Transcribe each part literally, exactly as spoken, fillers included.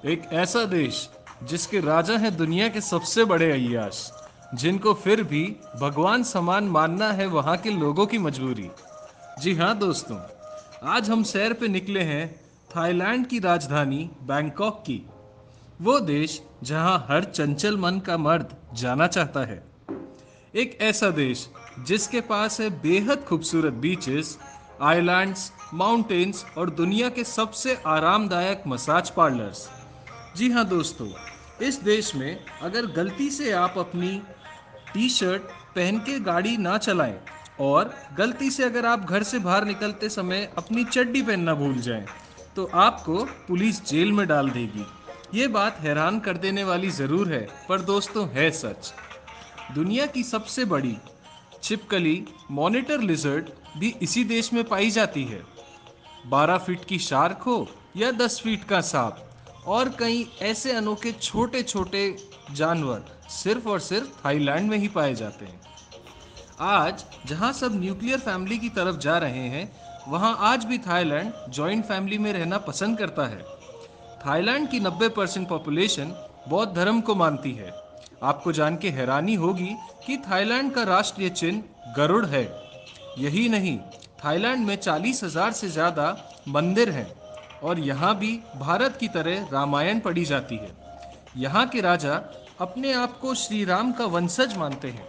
एक ऐसा देश जिसके राजा हैं दुनिया के सबसे बड़े अय्याश, जिनको फिर भी भगवान समान मानना है वहाँ के लोगों की मजबूरी। जी हाँ दोस्तों, आज हम सैर पे निकले हैं थाईलैंड की राजधानी बैंकॉक की। वो देश जहाँ हर चंचल मन का मर्द जाना चाहता है। एक ऐसा देश जिसके पास है बेहद खूबसूरत बीचेस, आइलैंड्स, माउंटेन्स और दुनिया के सबसे आरामदायक मसाज पार्लर्स। जी हाँ दोस्तों, इस देश में अगर गलती से आप अपनी टी शर्ट पहन के गाड़ी ना चलाएं और गलती से अगर आप घर से बाहर निकलते समय अपनी चड्डी पहनना भूल जाएं, तो आपको पुलिस जेल में डाल देगी। ये बात हैरान कर देने वाली ज़रूर है, पर दोस्तों है सच। दुनिया की सबसे बड़ी छिपकली मॉनिटर लिजर्ड भी इसी देश में पाई जाती है। बारह फीट की शार्क हो या दस फीट का सांप और कई ऐसे अनोखे छोटे छोटे जानवर सिर्फ और सिर्फ थाईलैंड में ही पाए जाते हैं। आज जहां सब न्यूक्लियर फैमिली की तरफ जा रहे हैं, वहां आज भी थाईलैंड जॉइंट फैमिली में रहना पसंद करता है। थाईलैंड की नब्बे परसेंट पॉपुलेशन बौद्ध धर्म को मानती है। आपको जान के हैरानी होगी कि थाईलैंड का राष्ट्रीय चिन्ह गरुड़ है। यही नहीं, थाईलैंड में चालीस हजार से ज़्यादा मंदिर हैं और यहाँ भी भारत की तरह रामायण पढ़ी जाती है। यहाँ के राजा अपने आप को श्री राम का वंशज मानते हैं।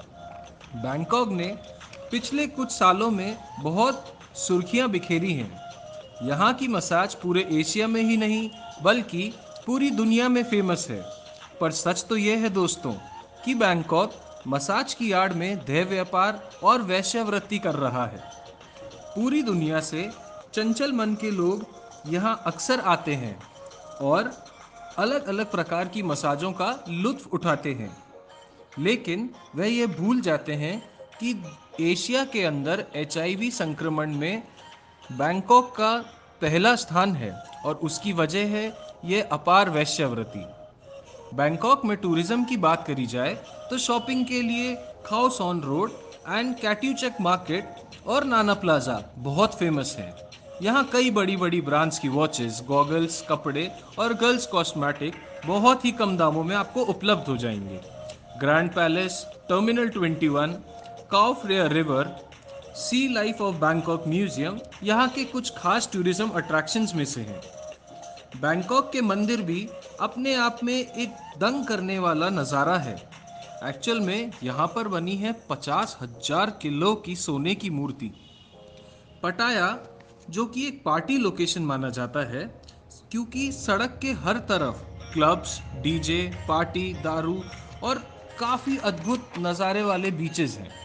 बैंकॉक ने पिछले कुछ सालों में बहुत सुर्खियां बिखेरी हैं। यहाँ की मसाज पूरे एशिया में ही नहीं बल्कि पूरी दुनिया में फेमस है। पर सच तो यह है दोस्तों कि बैंकॉक मसाज की आड़ में देह व्यापार और वैश्यावृत्ति कर रहा है। पूरी दुनिया से चंचल मन के लोग यहाँ अक्सर आते हैं और अलग अलग प्रकार की मसाजों का लुत्फ उठाते हैं। लेकिन वह ये भूल जाते हैं कि एशिया के अंदर एचआईवी संक्रमण में बैंकॉक का पहला स्थान है और उसकी वजह है ये अपार वैश्यावृत्ति। बैंकॉक में टूरिज्म की बात करी जाए तो शॉपिंग के लिए Khao San Road and Chatuchak market और नाना प्लाजा बहुत फेमस है। यहाँ कई बड़ी बड़ी ब्रांड्स की वॉचेस, गॉगल्स, कपड़े और गर्ल्स कॉस्मेटिक बहुत ही कम दामों में आपको उपलब्ध हो जाएंगे। Grand Palace, terminal twenty one, Chao Phraya river, Sea Life of Bangkok museum यहाँ के कुछ खास टूरिज्म अट्रैक्शंस में से हैं। बैंकॉक के मंदिर भी अपने आप में एक दंग करने वाला नज़ारा है। एक्चुअल में यहाँ पर बनी है पचास हजार किलो की सोने की मूर्ति। पटाया, जो कि एक पार्टी लोकेशन माना जाता है, क्योंकि सड़क के हर तरफ क्लब्स, डीजे, पार्टी, दारू और काफ़ी अद्भुत नज़ारे वाले बीचेस हैं।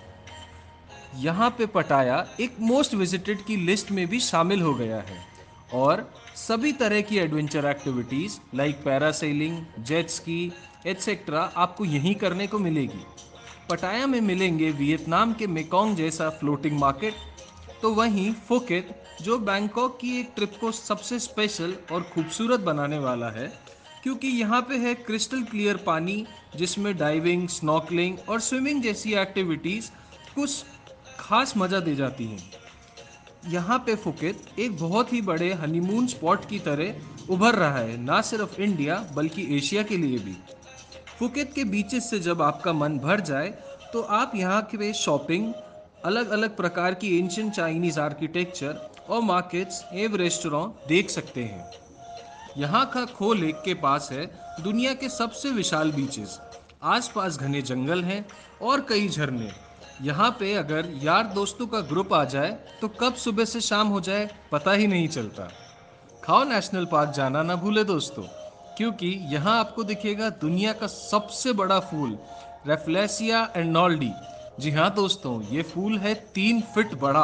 यहाँ पे पटाया एक मोस्ट विजिटेड की लिस्ट में भी शामिल हो गया है और सभी तरह की adventure activities like parasailing, jet ski etcetera आपको यहीं करने को मिलेगी। पटाया में मिलेंगे वियतनाम के मेकोंग जैसा फ्लोटिंग मार्केट, तो वहीं फुकेट, जो बैंकॉक की एक ट्रिप को सबसे स्पेशल और खूबसूरत बनाने वाला है, क्योंकि यहाँ पे है क्रिस्टल क्लियर पानी जिसमें डाइविंग, स्नॉर्कलिंग और स्विमिंग जैसी एक्टिविटीज़ कुछ खास मज़ा दे जाती हैं। यहाँ पे फुकेत एक बहुत ही बड़े हनीमून स्पॉट की तरह उभर रहा है, ना सिर्फ इंडिया बल्कि एशिया के लिए भी। फुकेत के बीचेस से जब आपका मन भर जाए तो आप यहाँ के शॉपिंग, अलग अलग प्रकार की एंशियंट चाइनीज आर्किटेक्चर और मार्केट्स एवं रेस्टोरेंट देख सकते हैं। यहाँ का खो लेक के पास है दुनिया के सबसे विशाल बीचेस। आसपास घने जंगल हैं और कई झरने। यहाँ पे अगर यार दोस्तों का ग्रुप आ जाए तो कब सुबह से शाम हो जाए पता ही नहीं चलता। खाओ नेशनल पार्क जाना ना भूले दोस्तों, क्योंकि यहाँ आपको दिखेगा दुनिया का सबसे बड़ा फूल रेफ्लेसिया एर्नोल्डी। जी हाँ दोस्तों, ये फूल है तीन फीट बड़ा।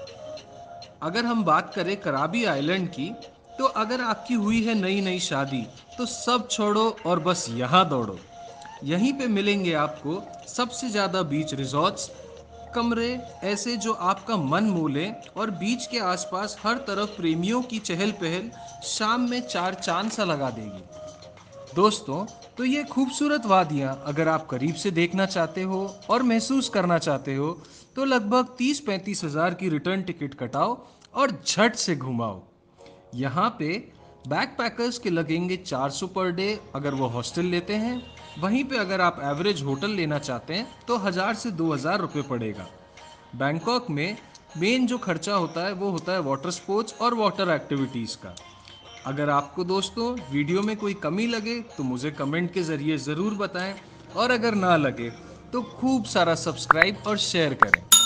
अगर हम बात करें कराबी आइलैंड की, तो अगर आपकी हुई है नई नई शादी तो सब छोड़ो और बस यहाँ दौड़ो। यहीं पे मिलेंगे आपको सबसे ज़्यादा बीच रिजॉर्ट्स, कमरे ऐसे जो आपका मन मोह लें और बीच के आसपास हर तरफ प्रेमियों की चहल पहल शाम में चार चांद सा लगा देगी। दोस्तों, तो ये खूबसूरत वादियाँ अगर आप करीब से देखना चाहते हो और महसूस करना चाहते हो तो लगभग तीस पैंतीस हज़ार की रिटर्न टिकट कटाओ और झट से घुमाओ। यहाँ पे बैकपैकर्स के लगेंगे चार सौ पर डे अगर वो हॉस्टल लेते हैं। वहीं पे अगर आप एवरेज होटल लेना चाहते हैं तो हज़ार से दो हज़ार रुपये पड़ेगा। बैंकॉक में मेन जो खर्चा होता है वो होता है वाटर स्पोर्ट्स और वाटर एक्टिविटीज़ का। अगर आपको दोस्तों वीडियो में कोई कमी लगे तो मुझे कमेंट के ज़रिए ज़रूर बताएं, और अगर ना लगे तो खूब सारा सब्सक्राइब और शेयर करें।